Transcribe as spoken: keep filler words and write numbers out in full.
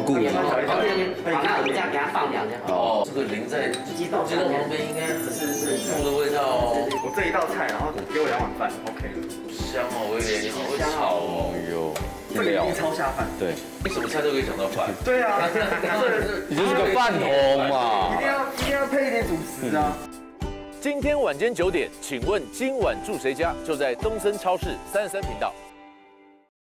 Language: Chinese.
顾嘛。 好，那我们这样给它放凉就好。 哦，这个淋在鸡豆鸡豆旁边应该是是醋的味道哦。 我这一道菜，然后给我两碗饭 ，OK 了。 香哦，威廉，你好会炒哦。 哎呦， 这个一定超下饭。 对， 你什么菜都可以想到饭。 对啊， 你就是个饭桶嘛。 一定要一定要配一点主食啊。 今天晚间九点，请问今晚住谁家？就在东森超市三十三频道。